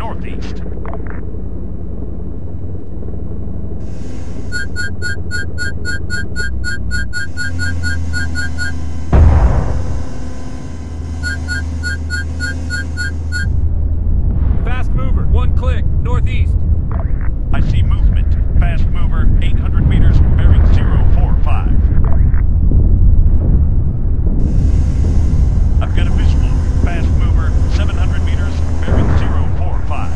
northeast. Fast mover, 1 click, northeast. I see movement. Fast mover, 800 meters, bearing 045. I've got a visual. Fast mover, 700 meters, bearing 045.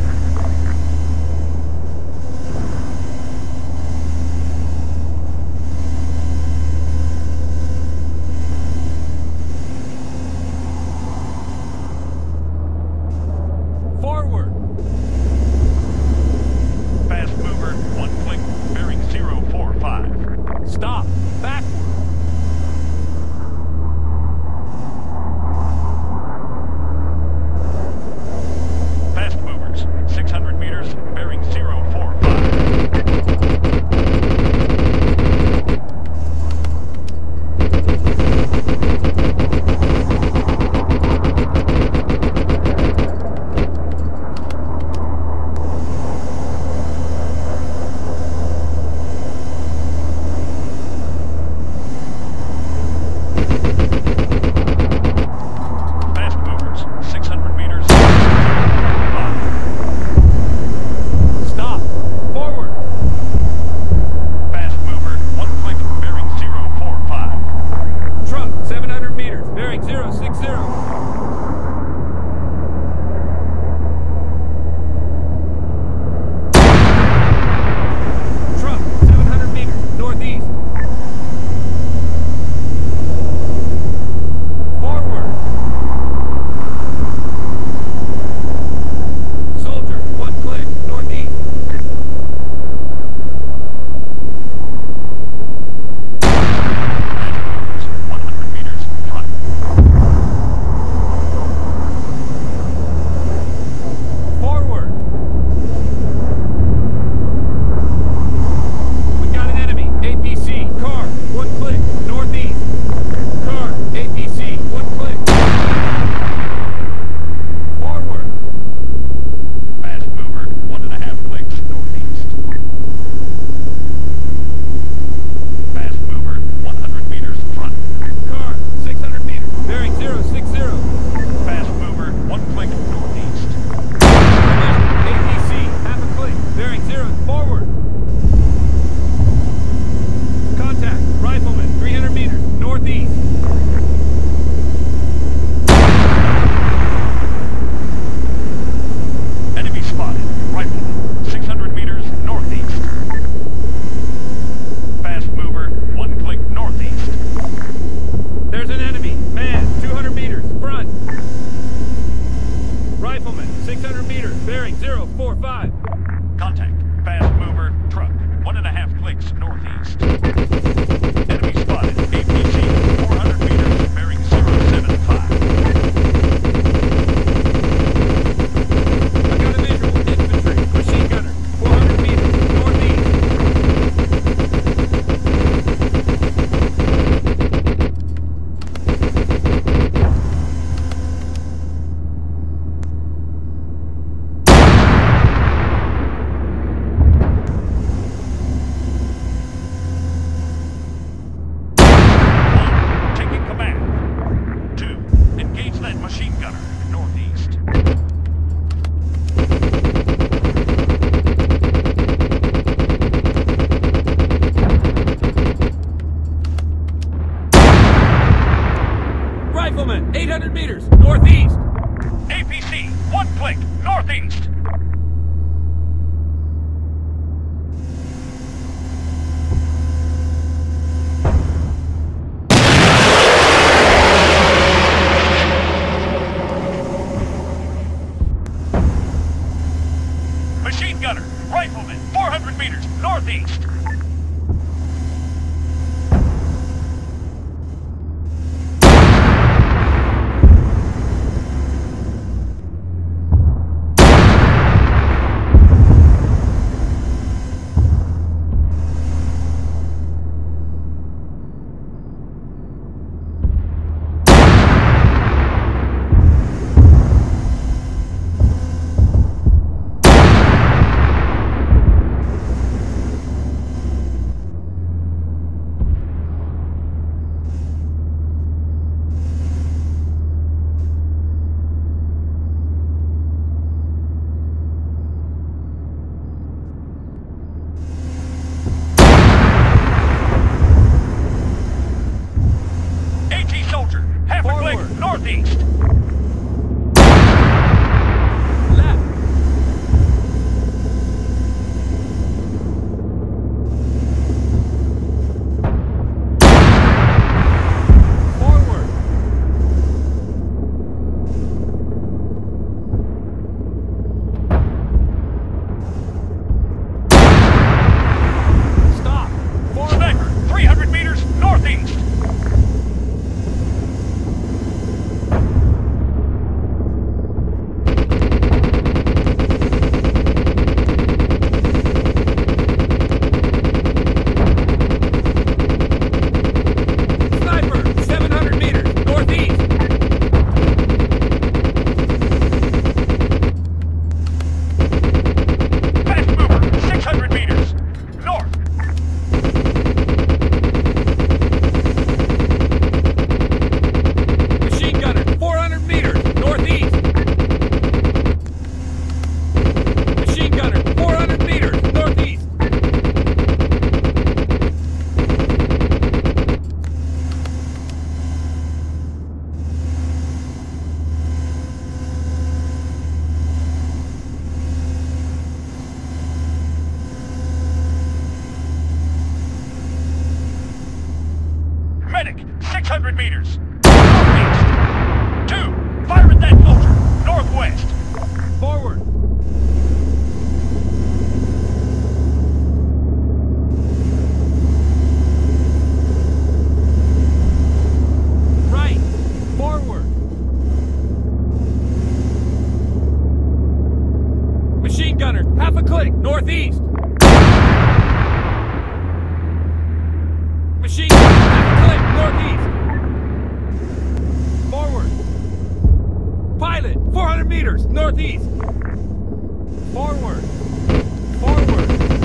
Forward. Fast mover, 1 click, bearing 045. Stop. Backward. Fast movers, 600 meters, bearing 045. Fast movers, 600 meters, 045. Stop. Forward. Fast mover, 1 click, bearing 045. Truck, 700 meters, bearing 060. Truck, 700 meters, northeast. Forward. Soldier, 1 click, northeast. Fast movers, 100 meters, front. Forward. We got an enemy. APC. Car. 1 click. Northeast. Car. APC. 1 click. Forward. Fast mover, 1.5 clicks, northeast. Fast mover, 100 meters, front. Car. 600 meters. Bearing 060. Fast mover, 1 click, northeast. APC. Half a click. Bearing 0. Forward. Contact. Rifleman. 300 meters. Northeast. Enemy spotted. Rifleman, 600 meters, northeast. Fast mover, 1 click, northeast. There's an enemy. Man. 200 meters. Front. Rifleman. 600 meters. Bearing 045. Contact. Fast mover, truck, 1.5 clicks, northeast. Enemy spotted. APC, 400 meters, bearing 075. I got a visual. Infantry. Machine gunner. 400 meters. Northeast. 600 meters. Northeast. 2. Fire at that soldier. Northwest. Forward. Right. Forward. Machine gunner, half a click, northeast. Machine gunner, half a click, northeast. Forward. Pilot, 400 meters, northeast. Forward. Forward.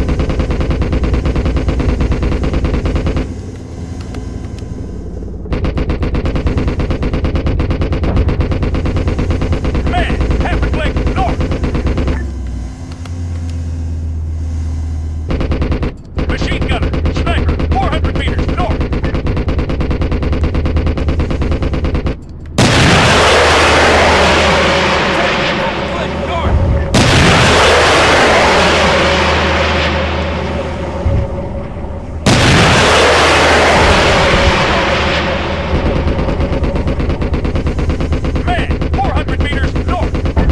Command, half a click north. Machine gunner, sniper, 400 meters north. Man, 400 meters north.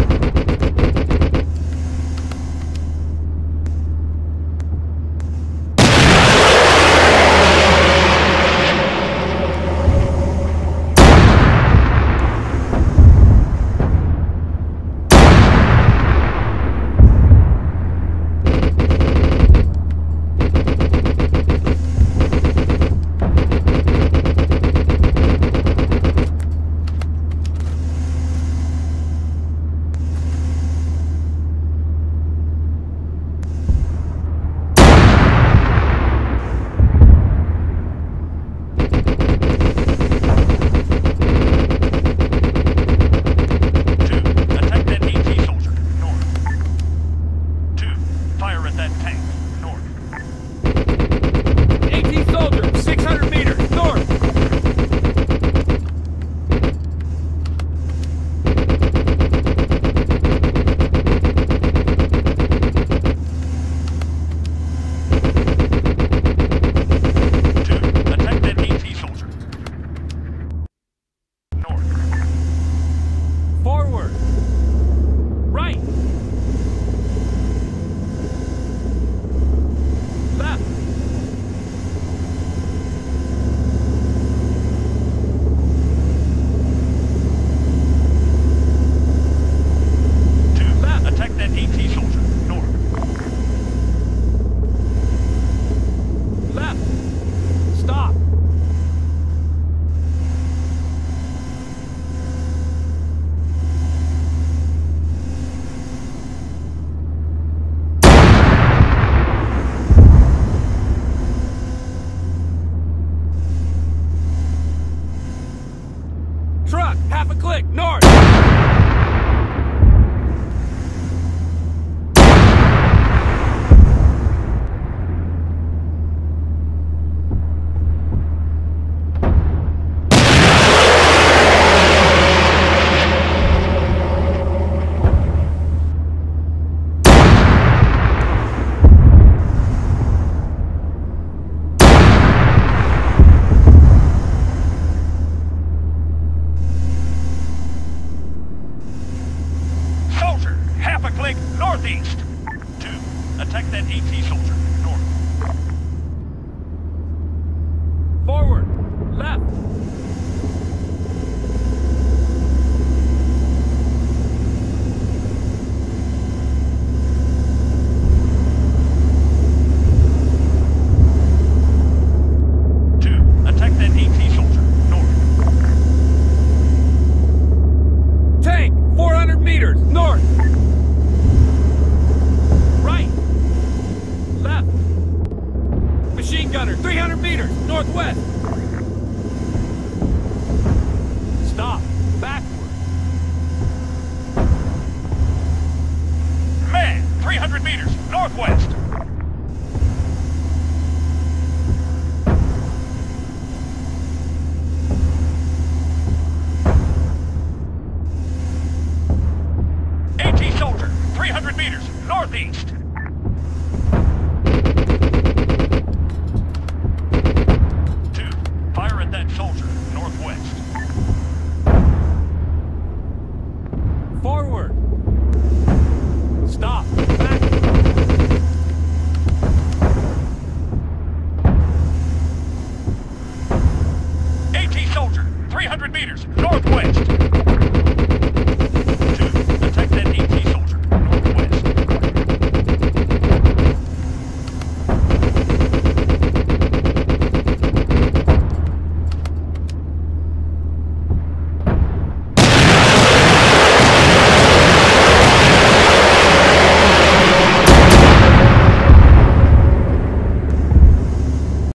Truck, half a click, north. Northeast. 2. Attack that AT soldier. North. Forward. Left. Attack that AT soldier. North. Tank, 400 meters, north. Right. Left. Machine gunner, 300 meters, northwest. Stop. Backward. Man, 300 meters, northwest.